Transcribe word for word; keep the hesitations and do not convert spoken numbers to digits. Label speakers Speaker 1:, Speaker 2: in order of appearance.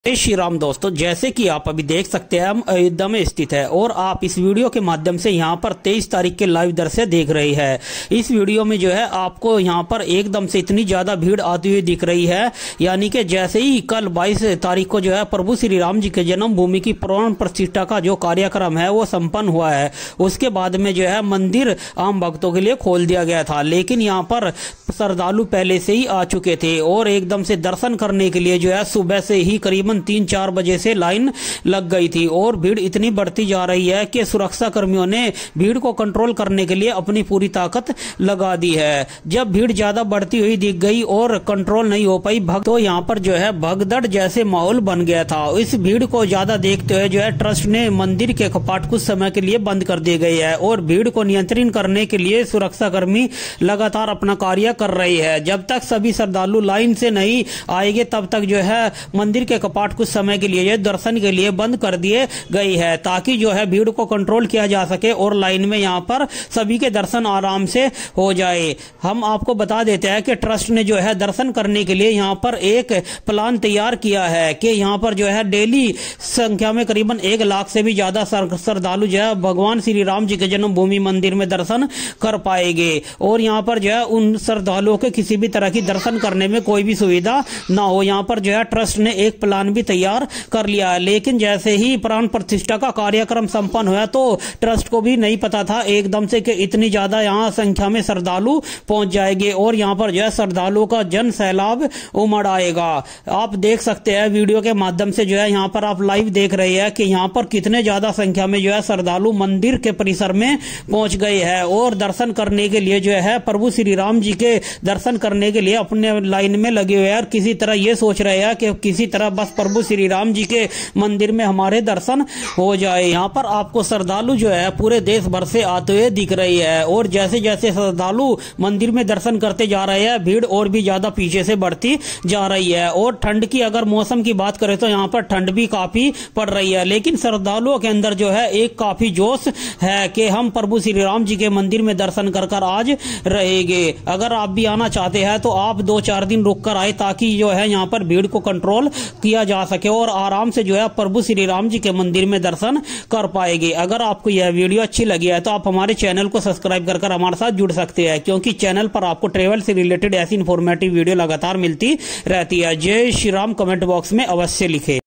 Speaker 1: जय श्री राम दोस्तों, जैसे कि आप अभी देख सकते हैं हम अयोध्या में स्थित है और आप इस वीडियो के माध्यम से यहाँ पर तेईस तारीख के लाइव दृश्य देख रहे हैं। इस वीडियो में जो है आपको यहाँ पर एकदम से इतनी ज्यादा भीड़ आती हुई दिख रही है, यानी कि जैसे ही कल बाईस तारीख को जो है प्रभु श्री राम जी के जन्मभूमि की प्राण प्रतिष्ठा का जो कार्यक्रम है वो संपन्न हुआ है। उसके बाद में जो है मंदिर आम भक्तों के लिए खोल दिया गया था, लेकिन यहाँ पर श्रद्धालु पहले से ही आ चुके थे और एकदम से दर्शन करने के लिए जो है सुबह से ही करीबन तीन चार बजे से लाइन लग गई थी और भीड़ इतनी बढ़ती जा रही है कि सुरक्षा कर्मियों ने भीड़ को कंट्रोल करने के लिए अपनी पूरी ताकत लगा दी है। जब भीड़ ज्यादा बढ़ती हुई दिख गई और कंट्रोल नहीं हो पाई भक्त तो यहाँ पर जो है भगदड़ जैसे माहौल बन गया था। इस भीड़ को ज्यादा देखते हुए जो है ट्रस्ट ने मंदिर के कपाट कुछ समय के लिए बंद कर दिए गए हैं और भीड़ को नियंत्रित करने के लिए सुरक्षा कर्मी लगातार अपना कार्य कर रहे हैं। जब तक सभी श्रद्धालु लाइन से नहीं आएंगे तब तक जो है मंदिर के कपाट कुछ समय के लिए दर्शन के लिए बंद कर दिए गई है, ताकि जो है भीड़ को कंट्रोल किया जा सके और लाइन में यहाँ पर सभी के दर्शन आराम से हो जाए। हम आपको बता देते हैं कि ट्रस्ट ने जो है दर्शन करने के लिए यहाँ पर एक प्लान तैयार किया है कि यहाँ पर जो है डेली संख्या में करीबन एक लाख से भी ज्यादा श्रद्धालु जो है भगवान श्री राम जी के जन्मभूमि मंदिर में दर्शन कर पाएंगे और यहाँ पर जो है उन श्रद्धालुओं के किसी भी तरह की दर्शन करने में कोई भी सुविधा ना हो। यहाँ पर जो है ट्रस्ट ने एक प्लान भी तैयार कर लिया है, लेकिन जैसे ही प्राण प्रतिष्ठा का कार्यक्रम संपन्न हुआ तो ट्रस्ट को भी नहीं पता था एकदम से कि इतनी ज्यादा यहाँ संख्या में श्रद्धालु पहुंच जाएंगे और यहाँ पर जो है श्रद्धालुओं का जन सैलाब उमड़ आएगा। आप देख सकते हैं वीडियो के माध्यम से जो है यहाँ पर आप लाइव देख रहे हैं कि यहाँ पर कितने ज्यादा संख्या में जो है श्रद्धालु मंदिर के परिसर में पहुंच गए हैं और दर्शन करने के लिए जो है प्रभु श्री राम जी के दर्शन करने के लिए अपने लाइन में लगे हुए हैं और किसी तरह ये सोच रहे हैं कि किसी तरह बस प्रभु श्री राम जी के मंदिर में हमारे दर्शन हो जाए। यहाँ पर आपको श्रद्धालु जो है पूरे देश भर से आते हुए दिख रही है और जैसे जैसे श्रद्धालु मंदिर में दर्शन करते जा रहे हैं भीड़ और भी ज्यादा पीछे से बढ़ती जा रही है। और ठंड की अगर मौसम की बात करें तो यहाँ पर ठंड भी काफी पड़ रही है, लेकिन श्रद्धालुओं के अंदर जो है एक काफी जोश है कि हम प्रभु श्री राम जी के मंदिर में दर्शन कर कर आज रहेंगे। अगर आप भी आना चाहते हैं तो आप दो चार दिन रुक कर आए ताकि जो है यहाँ पर भीड़ को कंट्रोल किया जा सके और आराम से जो है प्रभु श्री राम जी के मंदिर में दर्शन कर पाएंगे। अगर आपको यह वीडियो अच्छी लगी है तो आप हमारे चैनल को सब्सक्राइब कर कर हमारे साथ जुड़ सकते हैं, क्योंकि चैनल पर आपको ट्रेवल से रिलेटेड ऐसी इंफॉर्मेटिव वीडियो लगातार मिलती रहती है। जय श्री राम कमेंट बॉक्स में अवश्य लिखे।